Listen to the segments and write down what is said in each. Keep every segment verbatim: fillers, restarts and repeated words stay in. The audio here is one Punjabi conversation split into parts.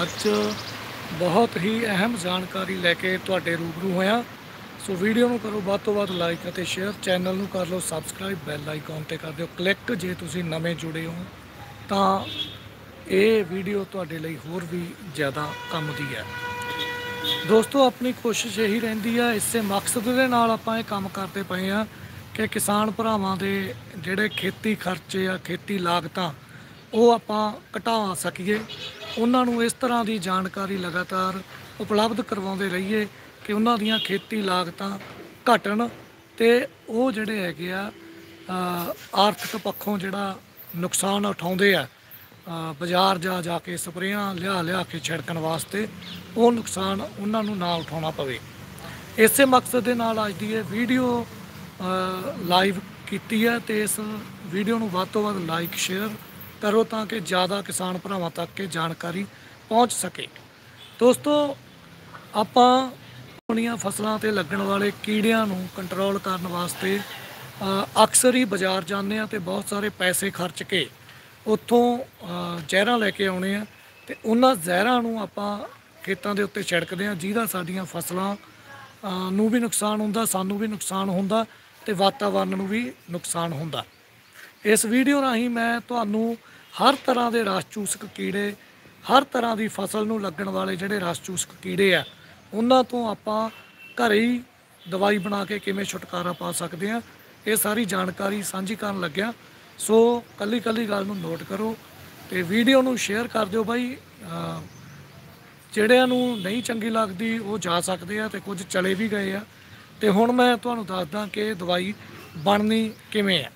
ਅੱਜ बहुत ही अहम जानकारी लैके तुहाडे रूबरू होया। सो वीडियो में करो वध तो वध लाइक और शेयर, चैनल में कर लो सबसक्राइब, बैल आइकॉन पर कर दो क्लिक जे तुसीं नवें जुड़े हो तो ये वीडियो तुहाडे लई होर भी ज़्यादा काम दी है। दोस्तों अपनी कोशिश यही रहिंदी है, इसे मकसद के नाल आपां ये काम करते पे हैं कि किसान भरावां दे जिहड़े खेती खर्चे आ, खेती लागतां वो आपां घटा सकीए, उन्होंने इस तरह की जानकारी लगातार उपलब्ध करवाते रहिए कि उन्हों दियां खेती लागतां घटन ते वो जिहड़े हैगे आ आर्थिक पक्षों जिहड़ा नुकसान उठाउंदे आ बाजार जा जाके स्प्रेयां लिया लिया के छिड़कण वास्ते, वो नुकसान उन्होंने ना उठाउणा पवे। इसे मकसद के नाल अज दी वीडियो लाइव कीती है ते इस वीडियो नूं वध तों वध लाइक शेयर करो ताकि ज़्यादा किसान भरावां तक के जानकारी पहुँच सके। दोस्तों आपां अपनियां फसलों ते लगन वाले कीड़ियां नूं कंट्रोल करने वास्ते अक्सर ही बाजार जाने ते बहुत सारे पैसे खर्च के उत्थों जहरां लैके आउणे आ ते उन्हां जहरां नूं आपां खेतां दे उत्ते छिड़कदे आ, जिहदा साडीआं फसलां नूं भी नुकसान हुंदा, सानूं भी नुकसान हुंदा ते वातावरण नूं भी नुकसान हुंदा। इस वीडियो राही मैं तुहानूं हर तरह के रस चूसक कीड़े, हर तरह की फसल नूं लगन वाले जिहड़े रस चूसक कीड़े आ उन्हां तों आपां घरे ही दवाई बना के किवें छुटकारा पा सकते हैं, ये सारी जानकारी साझी करन लग्या। सो कल्ली कल्ली गल नूं नोट करो ते वीडियो नूं शेयर कर दिओ भाई। जिहड़िआं नूं नहीं चंगी लगदी वो जा सकते हैं ते कुछ चले भी गए आ। ते हुण मैं तुहानूं दसदा कि दवाई बननी किवें है।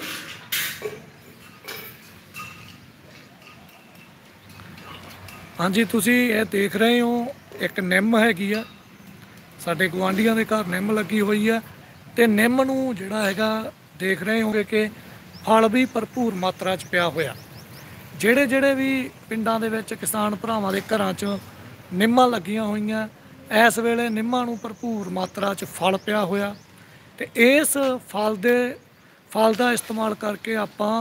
हाँ जी, तुसी ये देख रहे हो एक निम हैगी आ, साडे गुआंढियां दे घर निम लगी हुई है ते निम नूं जिहड़ा हैगा देख रहे होगे कि फल भी भरपूर मात्रा च पिया होया। जिहड़े जिहड़े भी पिंडां दे विच किसान भरावां दे घरां च निम्मां लगियां होईयां, इस वेले निम्मां नूं भरपूर मात्रा च फल पिया होया ते इस फल दे फल दा इस्तेमाल करके आपां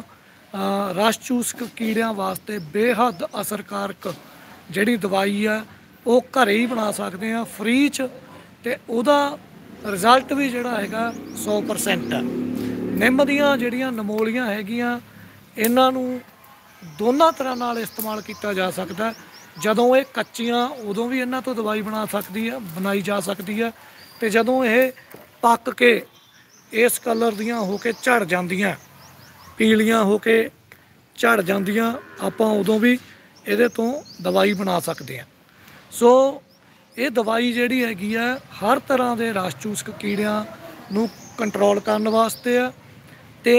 रस चूसक कीड़ियां वास्ते बेहद असरकारक जिहड़ी दवाई है वो घरे ही बना सकते हैं फ्री च, ते उहदा रिजल्ट भी जिहड़ा हैगा सौ परसेंट है। निम दियां जिहड़ियां नमोलियां हैगियां इन्हां नूं दोनों तरह नाल इस्तेमाल किया जा सकता है। जदों ये कच्चियां उदों भी इन्हां तो दवाई बना सकती है बनाई जा सकती है, ते जदों ये पक के इस कलर दियां हो के झड़ जांदियां, पीलियां हो के झड़ जांदियां, आपां उदों भी ਇਹਦੇ ਤੋਂ दवाई बना सकते हैं। सो ये दवाई जिहड़ी हैगी है हर तरह के रस चूसक कीड़ियां नूं कंट्रोल करने वास्ते है ते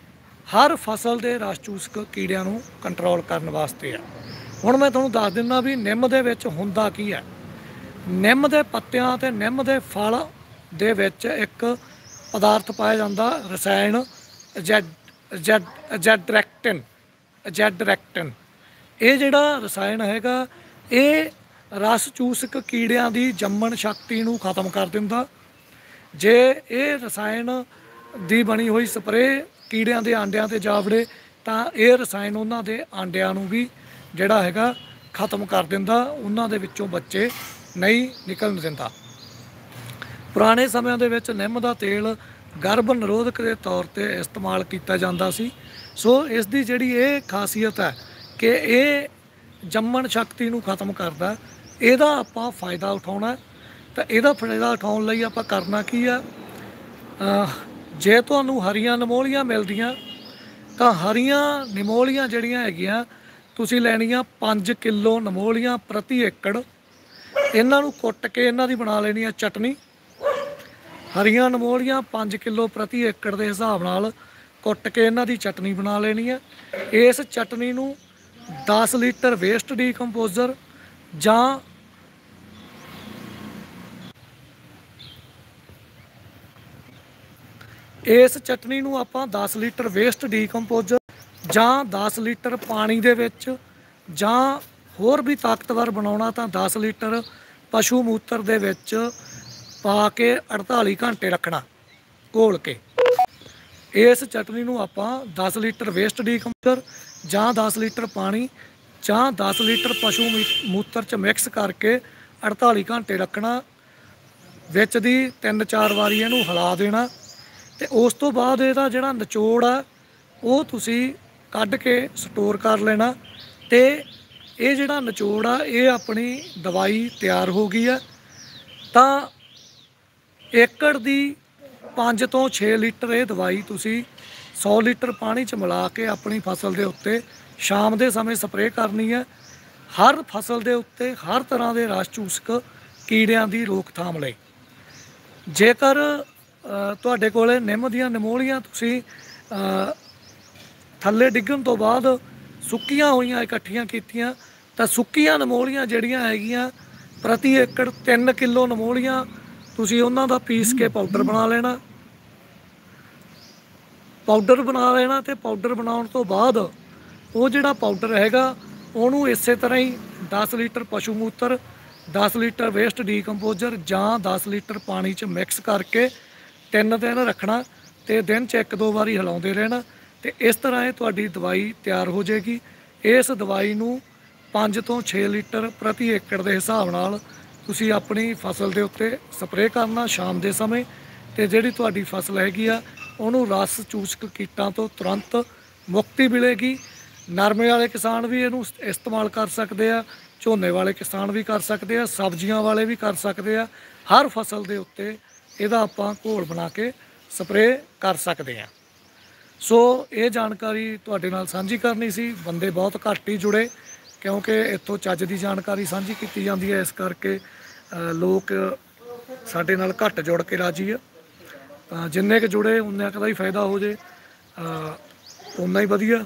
हर फसल के रस चूसक कीड़ियां नूं कंट्रोल करने वास्ते है। हुण मैं तुहानूं दस दिंदा भी निम दे विच हुंदा की है। निम दे पत्तियां ते निम दे फल दे विच एक पदार्थ पाया जांदा रसायन जैड जैड जैडरैक्टिन जैडरैक्टिन। ये जिहड़ा रसायन हैगा ये रस चूसक कीड़ियां दी जम्मण शक्ति नूं खत्म कर दिंदा। जे ये रसायन दी बनी हुई स्प्रे कीड़ियां दे आंडियां ते जावड़े तां ये रसायन उन्हां दे आंडियां नूं भी जिहड़ा हैगा खत्म कर दिंदा, उन्हां दे विच्चों बच्चे नहीं निकलण दिंदा। पुराने समयां दे विच निम दा तेल गर्भ निरोधक के तौर पर इस्तेमाल किया जाता सी। सो इस दी जिहड़ी ये खासीयत है कि ये जम्मण शक्ति नूं खत्म करदा, इहदा आपां फायदा उठाउणा। तो इहदा फायदा उठाउण लई आपां करना की है, जे तुहानूं हरियां नमोलियां मिलदियां तां हरियां नमोलियां जिहड़ियां हैगियां तुसीं लैणियां पाँच किलो नमोलियां प्रति एकड़। इन्हां नूं कुੱਟ के इन्हां दी बना लेनी है चटनी। हरियां नमोलियां पाँच किलो प्रति एकड़ के हिसाब नाल कुੱਟ के इन्हां दी चटनी बना लेनी है। इस चटनी नूं दस लीटर वेस्ट डीकंपोजर जां इस चटनी नूं आपां दस लीटर वेस्ट डीकंपोजर जां दस लीटर पानी दे विच जां होर भी ताकतवर बनाउणा तां दस लीटर पशु मूत्र दे विच पा के अड़ताली घंटे रखना घोल के। इस चटनी नूं आपां दस लीटर वेस्ट डीकंपोजर जां दस लीटर पानी ਜਾਂ दस ਲੀਟਰ ਪਸ਼ੂ ਮੀ- ਮੂਤਰ ਚ ਮਿਕਸ ਕਰਕੇ अड़ताली घंटे रखना। ਵਿੱਚ ਦੀ ਤਿੰਨ ਚਾਰ ਵਾਰੀ ਇਹਨੂੰ ਹਿਲਾ ਦੇਣਾ ਤੇ ਉਸ ਤੋਂ ਬਾਅਦ ਇਹਦਾ ਜਿਹੜਾ ਨਿਚੋੜ ਆ ਉਹ ਤੁਸੀਂ ਕੱਢ ਕੇ ਸਟੋਰ ਕਰ ਲੈਣਾ। ਤੇ ਇਹ ਜਿਹੜਾ ਨਿਚੋੜ ਆ ਇਹ ਆਪਣੀ ਦਵਾਈ ਤਿਆਰ ਹੋ ਗਈ ਆ। ਤਾਂ ਏਕੜ ਦੀ ਪੰਜ ਤੋਂ ਛੇ ਲੀਟਰ ਇਹ ਦਵਾਈ ਤੁਸੀਂ सौ ਲੀਟਰ ਪਾਣੀ ਚ ਮਿਲਾ ਕੇ ਆਪਣੀ ਫਸਲ ਦੇ ਉੱਤੇ ਸ਼ਾਮ ਦੇ ਸਮੇਂ ਸਪਰੇਅ ਕਰਨੀ ਹੈ। ਹਰ ਫਸਲ ਦੇ ਉੱਤੇ ਹਰ ਤਰ੍ਹਾਂ ਦੇ ਰਸ ਚੂਸਕ ਕੀੜਿਆਂ ਦੀ ਰੋਕਥਾਮ ਲਈ। ਜੇਕਰ ਅ, ਤੁਹਾਡੇ ਕੋਲੇ ਨਿੰਮ ਦੀਆਂ ਨਿਮੋਲੀਆਂ ਤੁਸੀਂ ਅ, ਥੱਲੇ ਡਿੱਗਣ ਤੋਂ ਬਾਅਦ ਸੁੱਕੀਆਂ ਹੋਈਆਂ ਇਕੱਠੀਆਂ ਕੀਤੀਆਂ ਤਾਂ ਸੁੱਕੀਆਂ ਨਿਮੋਲੀਆਂ ਜਿਹੜੀਆਂ ਹੈਗੀਆਂ ਪ੍ਰਤੀ ਏਕੜ ਤਿੰਨ ਕਿਲੋ ਨਿਮੋਲੀਆਂ ਤੁਸੀਂ ਉਹਨਾਂ ਦਾ ਪੀਸ ਕੇ ਪਾਊਡਰ ਬਣਾ ਲੈਣਾ। ਪਾਊਡਰ ਬਣਾ ਲੈਣਾ ਤੇ ਪਾਊਡਰ ਬਣਾਉਣ ਤੋਂ ਬਾਅਦ ਉਹ ਜਿਹੜਾ ਪਾਊਡਰ ਹੈਗਾ ਉਹਨੂੰ ਇਸੇ ਤਰ੍ਹਾਂ ਹੀ ਦਸ ਲੀਟਰ ਪਸ਼ੂ ਮੂਤਰ, ਦਸ ਲੀਟਰ ਵੇਸਟ ਡੀਕੰਪੋਜ਼ਰ ਜਾਂ ਦਸ ਲੀਟਰ ਪਾਣੀ 'ਚ ਮਿਕਸ ਕਰਕੇ ਤਿੰਨ ਦਿਨ ਰੱਖਣਾ ਤੇ ਦਿਨ 'ਚ ਇੱਕ ਦੋ ਵਾਰੀ ਹਿਲਾਉਂਦੇ ਰਹਿਣਾ। ਤੇ ਇਸ ਤਰ੍ਹਾਂ ਇਹ ਤੁਹਾਡੀ ਦਵਾਈ ਤਿਆਰ ਹੋ ਜਾਏਗੀ। ਇਸ ਦਵਾਈ ਨੂੰ ਪੰਜ ਤੋਂ ਛੇ ਲੀਟਰ ਪ੍ਰਤੀ ਏਕੜ ਦੇ ਹਿਸਾਬ ਨਾਲ ਤੁਸੀਂ ਆਪਣੀ ਫਸਲ ਦੇ ਉੱਤੇ ਸਪਰੇਅ ਕਰਨਾ ਸ਼ਾਮ ਦੇ ਸਮੇਂ। ਤੇ ਜਿਹੜੀ ਤੁਹਾਡੀ ਫਸਲ ਹੈਗੀ ਆ ਉਹਨੂੰ ਰਸ ਚੂਸਕ ਕੀਟਾਂ ਤੋਂ ਤੁਰੰਤ ਮੁਕਤੀ ਮਿਲੇਗੀ। ਨਰਮੇ ਵਾਲੇ ਕਿਸਾਨ ਵੀ ਇਹਨੂੰ ਇਸਤੇਮਾਲ ਕਰ ਸਕਦੇ ਆ, ਝੋਨੇ ਵਾਲੇ ਕਿਸਾਨ ਵੀ ਕਰ ਸਕਦੇ ਆ, ਸਬਜ਼ੀਆਂ ਵਾਲੇ ਵੀ ਕਰ ਸਕਦੇ ਆ। ਹਰ ਫਸਲ ਦੇ ਉੱਤੇ ਇਹਦਾ ਆਪਾਂ ਘੋਲ ਬਣਾ ਕੇ ਸਪਰੇਅ ਕਰ ਸਕਦੇ ਆ। ਸੋ ਇਹ ਜਾਣਕਾਰੀ ਤੁਹਾਡੇ ਨਾਲ ਸਾਂਝੀ ਕਰਨੀ ਸੀ। ਬੰਦੇ ਬਹੁਤ ਘੱਟ ਹੀ ਜੁੜੇ ਕਿਉਂਕਿ ਇੱਥੋਂ ਚੱਜ ਦੀ ਜਾਣਕਾਰੀ ਸਾਂਝੀ ਕੀਤੀ ਜਾਂਦੀ ਹੈ, ਇਸ ਕਰਕੇ ਅ, ਲੋਕ ਸਾਡੇ ਨਾਲ ਘੱਟ ਜੁੜ ਕੇ ਰਾਜੀ ਆ। ਤਾਂ ਜਿੰਨੇ ਕੁ ਜੁੜੇ ਉਨੇ ਕੁ ਦਾ ਹੀ ਫਾਇਦਾ ਹੋ ਜੇ, ਉਨਾ ਹੀ ਵਧੀਆ।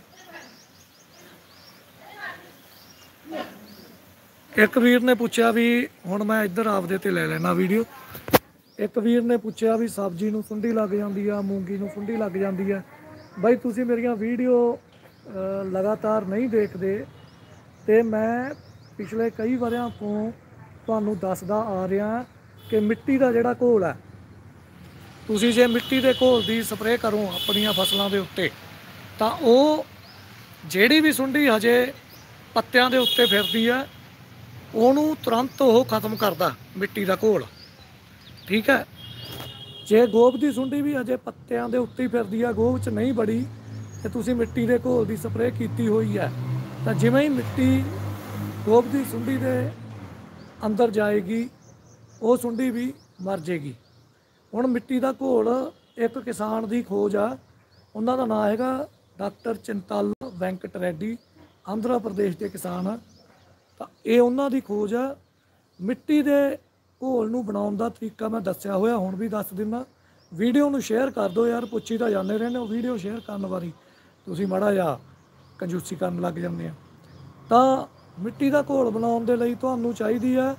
ਇੱਕ ਵੀਰ ਨੇ ਪੁੱਛਿਆ ਵੀ ਹੁਣ ਮੈਂ ਇੱਧਰ ਆਪਦੇ ਤੇ ਲੈ ਲੈਣਾ ਵੀਡੀਓ। ਇੱਕ ਵੀਰ ਨੇ ਪੁੱਛਿਆ ਵੀ ਸਬਜ਼ੀ ਨੂੰ ਸੁੰਡੀ ਲੱਗ ਜਾਂਦੀ ਆ, ਮੂੰਗੀ ਨੂੰ ਸੁੰਡੀ ਲੱਗ ਜਾਂਦੀ ਆ। ਬਾਈ ਤੁਸੀਂ ਮੇਰੀਆਂ ਵੀਡੀਓ ਲਗਾਤਾਰ ਨਹੀਂ ਦੇਖਦੇ ਤੇ ਮੈਂ ਪਿਛਲੇ ਕਈ ਵਰਿਆਂ ਤੋਂ ਤੁਹਾਨੂੰ ਦੱਸਦਾ ਆ ਰਿਹਾ ਕਿ ਮਿੱਟੀ ਦਾ ਜਿਹੜਾ ਘੋਲ ਹੈ, ਤੁਸੀਂ ਜੇ ਮਿੱਟੀ ਦੇ ਘੋਲ ਦੀ ਸਪਰੇਅ ਕਰੋ ਆਪਣੀਆਂ ਫਸਲਾਂ ਦੇ ਉੱਤੇ ਤਾਂ ਉਹ ਜਿਹੜੀ ਵੀ ਸੁੰਡੀ ਹਜੇ ਪੱਤਿਆਂ ਦੇ ਉੱਤੇ ਫਿਰਦੀ ਆ ਉਹਨੂੰ ਤੁਰੰਤ ਉਹ ਖਤਮ ਕਰਦਾ ਮਿੱਟੀ ਦਾ ਘੋਲ। ਠੀਕ ਹੈ। ਜੇ ਗੋਬ ਦੀ ਸੁੰਡੀ ਵੀ ਅਜੇ ਪੱਤਿਆਂ ਦੇ ਉੱਤੇ ਹੀ ਫਿਰਦੀ ਆ, ਗੋਬ 'ਚ ਨਹੀਂ ਬੜੀ, ਤੇ ਤੁਸੀਂ ਮਿੱਟੀ ਦੇ ਘੋਲ ਦੀ ਸਪਰੇਅ ਕੀਤੀ ਹੋਈ ਹੈ ਤਾਂ ਜਿਵੇਂ ਹੀ ਮਿੱਟੀ ਗੋਬ ਦੀ ਸੁੰਡੀ ਦੇ ਅੰਦਰ ਜਾਏਗੀ ਉਹ ਸੁੰਡੀ ਵੀ ਮਰ ਜਾਏਗੀ। ਹੁਣ ਮਿੱਟੀ ਦਾ ਘੋਲ ਇੱਕ ਕਿਸਾਨ ਦੀ ਖੋਜ ਆ, ਉਹਨਾਂ ਦਾ ਨਾਂ ਹੈਗਾ ਡਾਕਟਰ ਚਿੰਤਾਲ ਵੈਂਕਟ ਰੈਡੀ, ਆਂਧਰਾ ਪ੍ਰਦੇਸ਼ ਦੇ ਕਿਸਾਨ ਆ। ਤਾਂ ਇਹ ਉਹਨਾਂ ਦੀ ਖੋਜ ਆ। ਮਿੱਟੀ ਦੇ ਘੋਲ ਨੂੰ ਬਣਾਉਣ ਦਾ ਤਰੀਕਾ ਮੈਂ ਦੱਸਿਆ ਹੋਇਆ, ਹੁਣ ਵੀ ਦੱਸ ਦਿੰਦਾ। ਵੀਡੀਓ ਨੂੰ ਸ਼ੇਅਰ ਕਰ ਦਿਓ ਯਾਰ, ਪੁੱਛੀ ਤਾਂ ਜਾਂਦੇ ਰਹਿੰਦੇ ਹੋ, ਵੀਡੀਓ ਸ਼ੇਅਰ ਕਰਨ ਵਾਰੀ ਤੁਸੀਂ ਮਾੜਾ ਜਿਹਾ ਕੰਜੂਸੀ ਕਰਨ ਲੱਗ ਜਾਂਦੇ ਆ। ਤਾਂ ਮਿੱਟੀ ਦਾ ਘੋਲ ਬਣਾਉਣ ਦੇ ਲਈ ਤੁਹਾਨੂੰ ਚਾਹੀਦੀ ਹੈ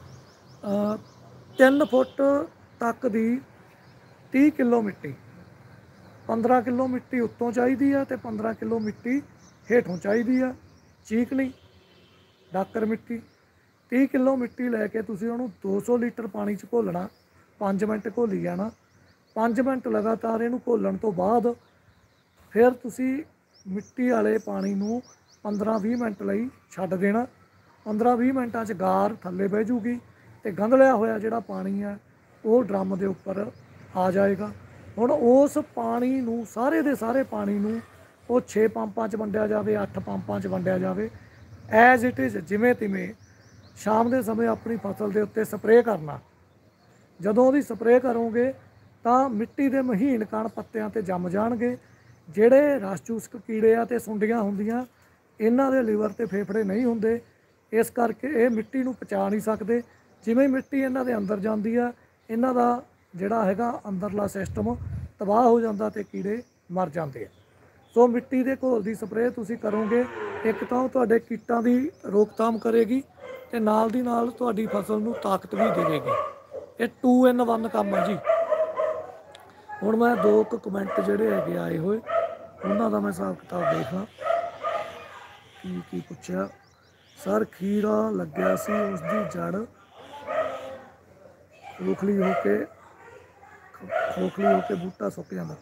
ਤਿੰਨ ਫੁੱਟ ਤੱਕ ਦੀ ਤੀਹ ਕਿਲੋ ਮਿੱਟੀ। ਪੰਦਰਾਂ ਕਿਲੋ ਮਿੱਟੀ ਉੱਤੋਂ ਚਾਹੀਦੀ ਹੈ ਤੇ ਪੰਦਰਾਂ ਕਿਲੋ ਮਿੱਟੀ ਹੇਠੋਂ ਚਾਹੀਦੀ ਆ, ਚੀਕਣੀ ਡਾਕਰ ਮਿੱਟੀ। ਤੀਹ ਕਿਲੋ ਮਿੱਟੀ ਲੈ ਕੇ ਤੁਸੀਂ ਉਹਨੂੰ ਦੋ ਸੌ ਲੀਟਰ ਪਾਣੀ 'ਚ ਘੋਲਣਾ। ਪੰਜ ਮਿੰਟ ਘੋਲੀ ਜਾਣਾ। ਪੰਜ ਮਿੰਟ ਲਗਾਤਾਰ ਇਹਨੂੰ ਘੋਲਣ ਤੋਂ ਬਾਅਦ ਫਿਰ ਤੁਸੀਂ ਮਿੱਟੀ ਵਾਲੇ ਪਾਣੀ ਨੂੰ ਪੰਦਰਾਂ ਵੀਹ ਮਿੰਟ ਲਈ ਛੱਡ ਦੇਣਾ। ਪੰਦਰਾਂ ਵੀਹ ਮਿੰਟਾਂ 'ਚ ਗਾਰ ਥੱਲੇ ਬਹਿ ਜੂਗੀ ਅਤੇ ਗੰਧਲਿਆ ਹੋਇਆ ਜਿਹੜਾ ਪਾਣੀ ਹੈ ਉਹ ਡਰਮ ਦੇ ਉੱਪਰ ਆ ਜਾਏਗਾ। ਹੁਣ ਉਸ ਪਾਣੀ ਨੂੰ, ਸਾਰੇ ਦੇ ਸਾਰੇ ਪਾਣੀ ਨੂੰ ਉਹ ਛੇ ਪੰਪਾਂ 'ਚ ਵੰਡਿਆ ਜਾਵੇ, ਅੱਠ ਪੰਪਾਂ 'ਚ ਵੰਡਿਆ ਜਾਵੇ। ਐਜ਼ ਇਟ ਇਜ਼ ਜਿਵੇਂ ਤਿਵੇਂ ਸ਼ਾਮ ਦੇ ਸਮੇਂ ਆਪਣੀ ਫਸਲ ਦੇ ਉੱਤੇ ਸਪਰੇਅ ਕਰਨਾ। ਜਦੋਂ ਉਹਦੀ ਸਪਰੇਅ ਕਰੋਗੇ ਤਾਂ ਮਿੱਟੀ ਦੇ ਮਹੀਨ ਕਣ ਪੱਤਿਆਂ 'ਤੇ ਜੰਮ ਜਾਣਗੇ। ਜਿਹੜੇ ਰਸ ਚੂਸਕ ਕੀੜੇ ਆ ਅਤੇ ਸੁੰਡੀਆਂ ਹੁੰਦੀਆਂ, ਇਹਨਾਂ ਦੇ ਲਿਵਰ ਅਤੇ ਫੇਫੜੇ ਨਹੀਂ ਹੁੰਦੇ, ਇਸ ਕਰਕੇ ਇਹ ਮਿੱਟੀ ਨੂੰ ਪਚਾ ਨਹੀਂ ਸਕਦੇ। ਜਿਵੇਂ ਮਿੱਟੀ ਇਹਨਾਂ ਦੇ ਅੰਦਰ ਜਾਂਦੀ ਆ, ਇਹਨਾਂ ਦਾ ਜਿਹੜਾ ਹੈਗਾ ਅੰਦਰਲਾ ਸਿਸਟਮ ਤਬਾਹ ਹੋ ਜਾਂਦਾ ਅਤੇ ਕੀੜੇ ਮਰ ਜਾਂਦੇ ਆ। ਸੋ ਮਿੱਟੀ ਦੇ ਘੋਲ ਦੀ ਸਪਰੇਅ ਤੁਸੀਂ ਕਰੋਗੇ, ਇੱਕ ਤਾਂ ਉਹ ਤੁਹਾਡੇ ਕੀਟਾਂ ਦੀ ਰੋਕਥਾਮ ਕਰੇਗੀ ਅਤੇ ਨਾਲ ਦੀ ਨਾਲ ਤੁਹਾਡੀ ਫਸਲ ਨੂੰ ਤਾਕਤ ਵੀ ਦੇਵੇਗੀ। ਇਹ ਟੂ ਇਨ ਵਨ ਕੰਮ ਆ ਜੀ। ਹੁਣ ਮੈਂ ਦੋ ਕੁ ਕਮੈਂਟ ਜਿਹੜੇ ਹੈਗੇ ਆਏ ਹੋਏ ਉਹਨਾਂ ਦਾ ਮੈਂ ਹਿਸਾਬ ਕਿਤਾਬ ਦੇਖਾਂ। ਕੀ ਕੀ ਪੁੱਛਿਆ? ਸਰ ਖੀਰਾ ਲੱਗਿਆ ਸੀ, ਉਸ ਦੀ ਜੜ ਖੋਖਲੀ ਹੋ ਕੇ ਖੋਖਲੀ ਹੋ ਕੇ ਬੂਟਾ ਸੁੱਕ ਜਾਂਦਾ।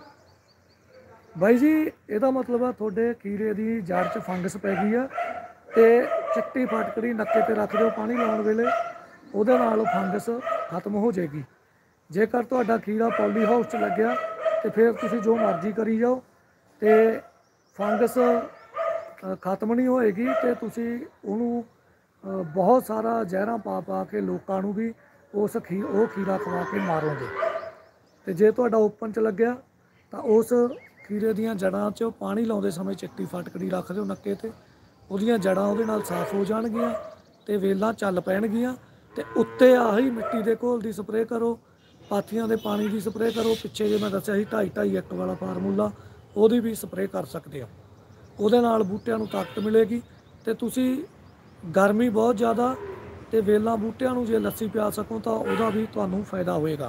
ਬਾਈ ਜੀ ਇਹਦਾ ਮਤਲਬ ਆ ਤੁਹਾਡੇ ਖੀਰੇ ਦੀ ਜੜ 'ਚ ਫੰਗਸ ਪੈ ਗਈ ਆ ਤੇ ਚਿੱਟੀ ਫਟਕੜੀ ਨੱਕੇ ਤੇ ਰੱਖ ਦਿਓ ਪਾਣੀ ਲਾਉਣ ਵੇਲੇ, ਉਹਦੇ ਨਾਲ ਫੰਗਸ ਖਤਮ ਹੋ ਜਾਏਗੀ। ਜੇਕਰ ਤੁਹਾਡਾ ਖੀਰਾ ਪੋਲੀ ਹਾਊਸ 'ਚ ਲੱਗਿਆ ਤੇ ਫਿਰ ਤੁਸੀਂ ਜੋ ਮਰਜ਼ੀ ਕਰੀ ਜਾਓ ਤੇ ਫੰਗਸ ਖਤਮ ਨਹੀਂ ਹੋਏਗੀ ਤੇ ਤੁਸੀਂ ਉਹਨੂੰ ਬਹੁਤ ਸਾਰਾ ਜ਼ਹਿਰਾਂ ਪਾ ਪਾ ਕੇ ਲੋਕਾਂ ਨੂੰ ਵੀ ਉਸ ਖੀ ਉਹ ਖੀਰਾ ਖਵਾ ਕੇ ਮਾਰੋਗੇ। ਤੇ ਜੇ ਤੁਹਾਡਾ ਓਪਨ 'ਚ ਲੱਗਿਆ ਤਾਂ ਉਸ ਖੀਰੇ ਦੀਆਂ ਜੜ੍ਹਾਂ 'ਚ ਪਾਣੀ ਲਾਉਂਦੇ ਸਮੇਂ ਚਿੱਟੀ ਫਟਕੜੀ ਰੱਖ ਦਿਓ ਨੱਕੇ ਤੇ, ਉਹਦੀਆਂ ਜੜ੍ਹਾਂ ਉਹਦੇ ਨਾਲ ਸਾਫ਼ ਹੋ ਜਾਣਗੀਆਂ ਤੇ ਵੇਲਾਂ ਚੱਲ ਪੈਣਗੀਆਂ। ਤੇ ਉੱਤੇ ਆਹੀ ਮਿੱਟੀ ਦੇ ਘੋਲ ਦੀ ਸਪਰੇਅ ਕਰੋ, ਪਾਥੀਆਂ ਦੇ ਪਾਣੀ ਦੀ ਸਪਰੇਅ ਕਰੋ। ਪਿੱਛੇ ਜੇ ਮੈਂ ਦੱਸਿਆ ਸੀ ਢਾਈ ਢਾਈ ਇੱਕ ਵਾਲਾ ਫਾਰਮੂਲਾ, ਉਹਦੀ ਵੀ ਸਪਰੇਅ ਕਰ ਸਕਦੇ ਹੋ। ਉਹਦੇ ਨਾਲ ਬੂਟਿਆਂ ਨੂੰ ਤਾਕਤ ਮਿਲੇਗੀ ਤੇ ਤੁਸੀਂ ਗਰਮੀ ਬਹੁਤ ਜ਼ਿਆਦਾ ਤੇ ਵੇਲਾਂ ਬੂਟਿਆਂ ਨੂੰ ਜੇ ਲੱਸੀ ਪਿਆ ਸਕੋ ਤਾਂ ਉਹਦਾ ਵੀ ਤੁਹਾਨੂੰ ਫਾਇਦਾ ਹੋਏਗਾ।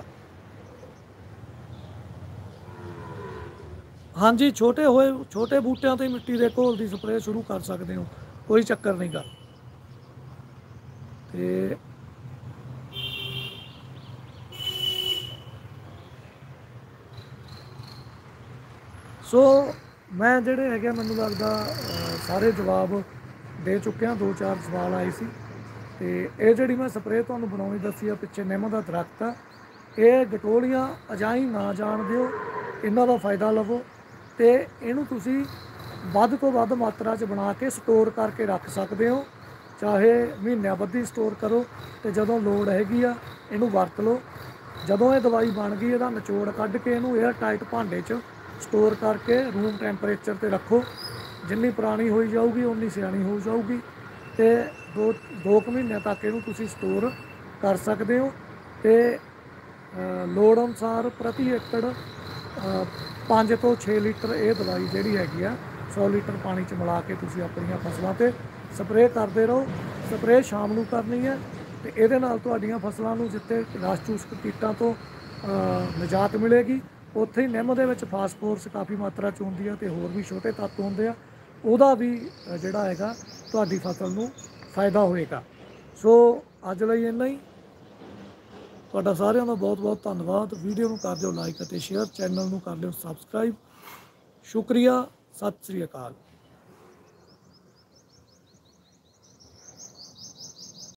ਹਾਂਜੀ, ਛੋਟੇ ਹੋਏ ਛੋਟੇ ਬੂਟਿਆਂ 'ਤੇ ਮਿੱਟੀ ਦੇ ਘੋਲ ਦੀ ਸਪਰੇਅ ਸ਼ੁਰੂ ਕਰ ਸਕਦੇ ਹੋ, ਕੋਈ ਚੱਕਰ ਨਹੀਂ ਗਾ। ਤੇ ਸੋ ਮੈਂ ਜਿਹੜੇ ਹੈਗੇ ਮੈਨੂੰ ਲੱਗਦਾ ਸਾਰੇ ਜਵਾਬ ਦੇ ਚੁੱਕਿਆ। ਦੋ ਚਾਰ ਸਵਾਲ ਆਏ ਸੀ ਤੇ ਇਹ ਜਿਹੜੀ ਮੈਂ ਸਪਰੇਅ ਤੁਹਾਨੂੰ ਬਣਾਉਣੀ ਦੱਸੀ ਆ, ਪਿੱਛੇ ਨਿੰਮ ਦਾ ਦਰਖਤ ਆ, ਇਹ ਗਟੋਲੀਆਂ ਅਜਾਈ ਨਾ ਜਾਣ ਦਿਓ, ਇਹਨਾਂ ਦਾ ਫਾਇਦਾ ਲਵੋ ਤੇ ਇਹਨੂੰ ਤੁਸੀਂ ਵੱਧ ਤੋਂ ਵੱਧ ਮਾਤਰਾ 'ਚ ਬਣਾ ਕੇ ਸਟੋਰ ਕਰਕੇ ਰੱਖ ਸਕਦੇ ਹੋ। ਚਾਹੇ ਮਹੀਨਿਆਂ ਬੱਧੀ ਸਟੋਰ ਕਰੋ ਤੇ ਜਦੋਂ ਲੋੜ ਹੈਗੀ ਆ ਇਹਨੂੰ ਵਰਤ ਲਓ। ਜਦੋਂ ਇਹ ਦਵਾਈ ਬਣ ਗਈ ਇਹਦਾ ਨਿਚੋੜ ਕੱਢ ਕੇ ਇਹਨੂੰ 에ਅਰ ਟਾਈਟ ਭਾਂਡੇ 'ਚ ਸਟੋਰ ਕਰਕੇ ਰੂਮ ਟੈਂਪਰੇਚਰ 'ਤੇ ਰੱਖੋ। ਜਿੰਨੀ ਪੁਰਾਣੀ ਹੋਈ ਜਾਊਗੀ ਉਨੀ ਸਿਆਣੀ ਹੋ ਜਾਊਗੀ ਤੇ ਦੋ ਦੋ ਕੁ ਮਹੀਨਿਆਂ ਤੱਕ ਇਹਨੂੰ ਤੁਸੀਂ ਸਟੋਰ ਕਰ ਸਕਦੇ ਹੋ। ਤੇ ਲੋੜ ਅਨੁਸਾਰ ਪ੍ਰਤੀ ਏਕੜ ਪੰਜ ਤੋਂ ਛੇ ਲੀਟਰ ਇਹ ਦਵਾਈ ਜਿਹੜੀ ਹੈਗੀ ਆ ਸੌ ਲੀਟਰ ਪਾਣੀ 'ਚ ਮਿਲਾ ਕੇ ਤੁਸੀਂ ਆਪਣੀਆਂ ਫਸਲਾਂ 'ਤੇ ਸਪਰੇਅ ਕਰਦੇ ਰਹੋ। ਸਪਰੇਅ ਸ਼ਾਮ ਨੂੰ ਕਰਨੀ ਹੈ ਤੇ ਇਹਦੇ ਨਾਲ ਤੁਹਾਡੀਆਂ ਫਸਲਾਂ ਨੂੰ ਜਿੱਥੇ ਰਸ ਚੂਸਕ ਕੀਟਾਂ ਤੋਂ ਨਿਜਾਤ ਮਿਲੇਗੀ, ਉੱਥੇ ਹੀ ਨਿੰਮ ਦੇ ਵਿੱਚ ਫਾਸਫੋਰਸ ਕਾਫੀ ਮਾਤਰਾ 'ਚ ਹੁੰਦੀ ਆ ਤੇ ਹੋਰ ਵੀ ਛੋਟੇ ਤੱਤ ਹੁੰਦੇ ਆ, ਉਹਦਾ ਵੀ ਜਿਹੜਾ ਹੈਗਾ ਤੁਹਾਡੀ ਫਸਲ ਨੂੰ ਫਾਇਦਾ ਹੋਏਗਾ। ਸੋ ਅੱਜ ਲਈ ਇੰਨਾ ਹੀ। ਤੁਹਾਡਾ ਸਾਰਿਆਂ ਦਾ ਬਹੁਤ ਬਹੁਤ ਧੰਨਵਾਦ। ਵੀਡੀਓ ਨੂੰ ਕਰ ਦਿਓ ਲਾਈਕ ਅਤੇ ਸ਼ੇਅਰ, ਚੈਨਲ ਨੂੰ ਕਰ ਲਿਓ ਸਬਸਕ੍ਰਾਈਬ। ਸ਼ੁਕਰੀਆ, ਸਤਿ ਸ੍ਰੀ ਅਕਾਲ।